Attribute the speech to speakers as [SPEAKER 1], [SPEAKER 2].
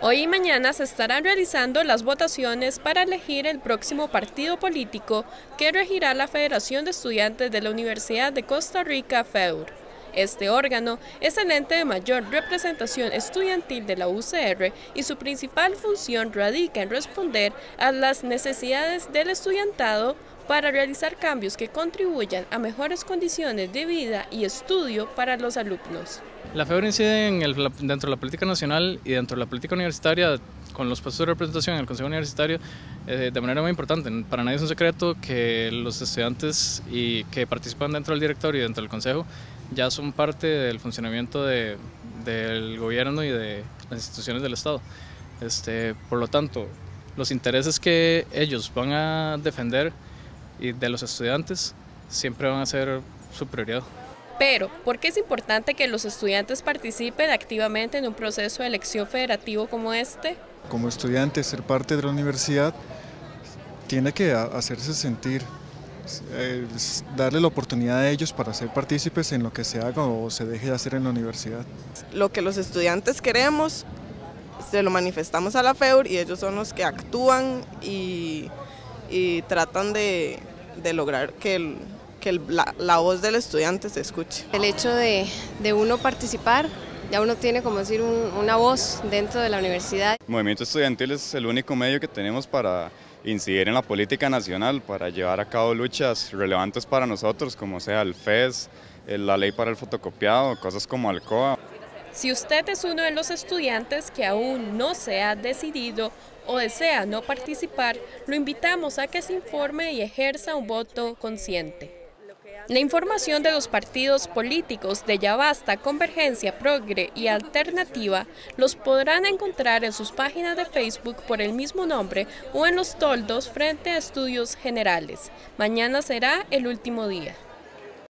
[SPEAKER 1] Hoy y mañana se estarán realizando las votaciones para elegir el próximo partido político que regirá la Federación de Estudiantes de la Universidad de Costa Rica, FEUR. Este órgano es el ente de mayor representación estudiantil de la UCR y su principal función radica en responder a las necesidades del estudiantado para realizar cambios que contribuyan a mejores condiciones de vida y estudio para los alumnos.
[SPEAKER 2] La FEUR incide dentro de la política nacional y dentro de la política universitaria con los puestos de representación en el Consejo Universitario de manera muy importante. Para nadie es un secreto que los estudiantes que participan dentro del directorio y dentro del Consejo ya son parte del funcionamiento del gobierno y de las instituciones del Estado. Por lo tanto, los intereses que ellos van a defender y de los estudiantes siempre van a ser su prioridad.
[SPEAKER 1] Pero, ¿por qué es importante que los estudiantes participen activamente en un proceso de elección federativo como este?
[SPEAKER 3] Como estudiante, ser parte de la universidad tiene que hacerse sentir, darle la oportunidad a ellos para ser partícipes en lo que se haga o se deje de hacer en la universidad.
[SPEAKER 4] Lo que los estudiantes queremos, se lo manifestamos a la FEUR y ellos son los que actúan y tratan de lograr que la voz del estudiante se escuche.
[SPEAKER 5] El hecho de uno participar, ya uno tiene, como decir, una voz dentro de la universidad.
[SPEAKER 6] El movimiento estudiantil es el único medio que tenemos para incidir en la política nacional, para llevar a cabo luchas relevantes para nosotros, como sea el FES, la ley para el fotocopiado, cosas como Alcoa.
[SPEAKER 1] Si usted es uno de los estudiantes que aún no se ha decidido o desea no participar, lo invitamos a que se informe y ejerza un voto consciente. La información de los partidos políticos de Ya Basta, Convergencia, Progre y Alternativa los podrán encontrar en sus páginas de Facebook por el mismo nombre o en los toldos frente a Estudios Generales. Mañana será el último día.